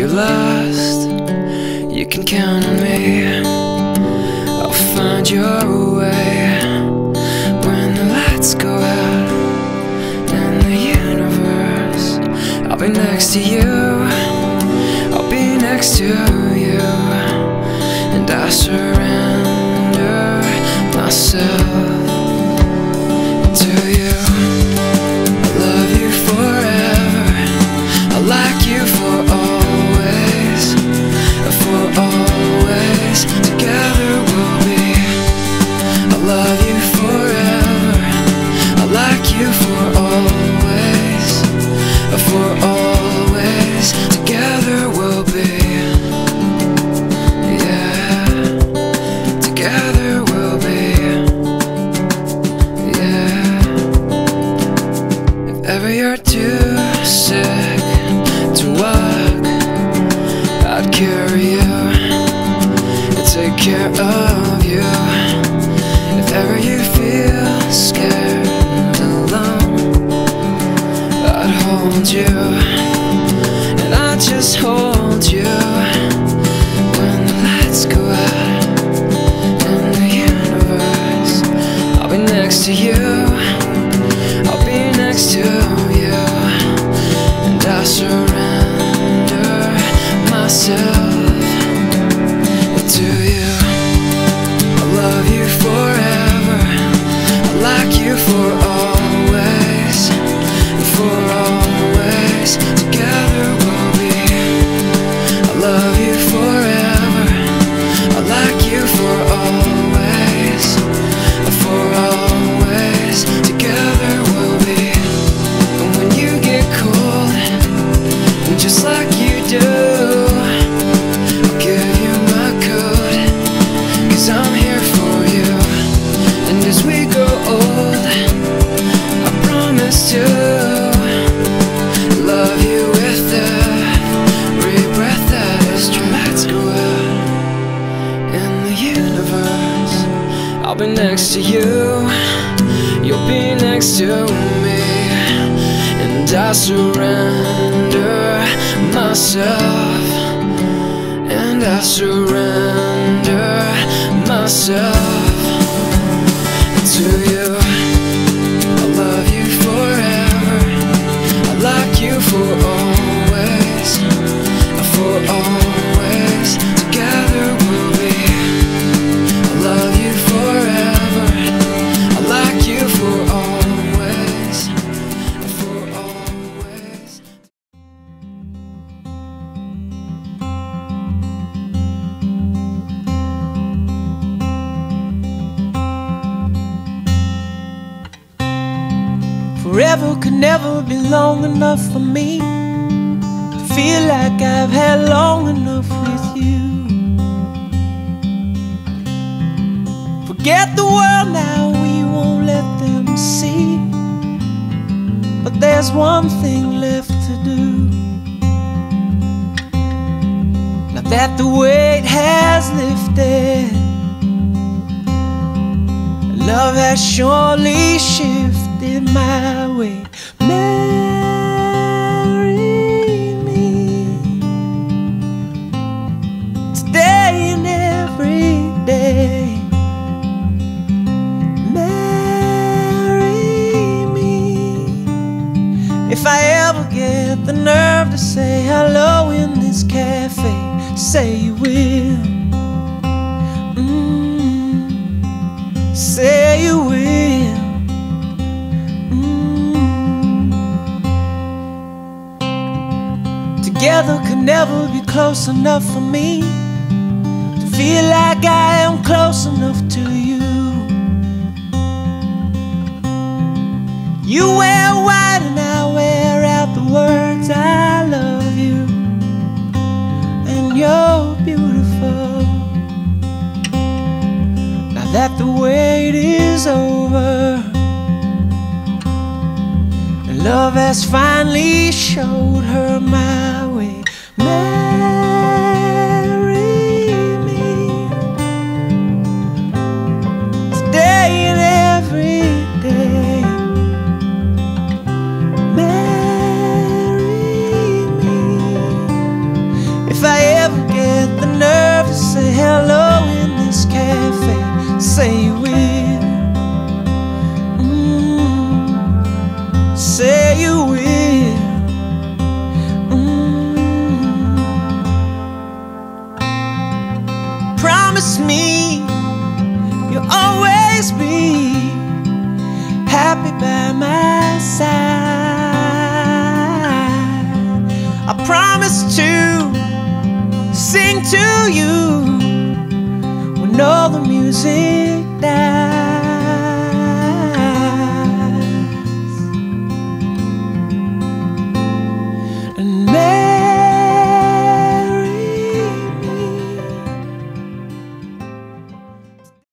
lost, you can count on me. I'll find your way when the lights go out in the universe. I'll be next to you, I'll be next to you, and I surrender myself to you. I love you forever, I like you for always, together we'll be. I love you forever, I like you for always, together we'll be. Yeah, together we'll be. Yeah. If ever you're too sick to walk, I'd carry you and take care of you. If ever you feel scared and alone, I'd hold you, and I'd just hold you when the lights go out in the universe. I'll be next to you, I'll be next to you, and I surrender myself to you. I love you forever, I like you for always, together we'll be. I love you forever, I like you for always, together we'll be. And when you get cold, and just like you do, I'll give you my coat, 'cause I'm here for you. And as we grow old, I promise to love you with every breath that is true. Lights go out in the universe, I'll be next to you, you'll be next to me, and I surrender myself, and I surrender myself to you. I love you forever, I like you for always, together we'll be. I love you forever, I like you for always, Forever could never be long enough for me to feel like I've had long enough with you. Forget the world now, we won't let them see, but there's one thing left to do. Now that the weight has lifted, love has surely shifted my way. Marry me today and every day. Marry me. If I ever get the nerve to say hello in this cafe, say you will. Say you will. Together could never be close enough for me to feel like I am close enough to you. You wear white and I wear out the words I love you, and you're beautiful. Now that the wait is over, love has finally showed her my way. Marry me today and every day. this cafe. Say you will. Say you will. Promise me you'll always be happy by my side. I promise to sing to you when all the music dies.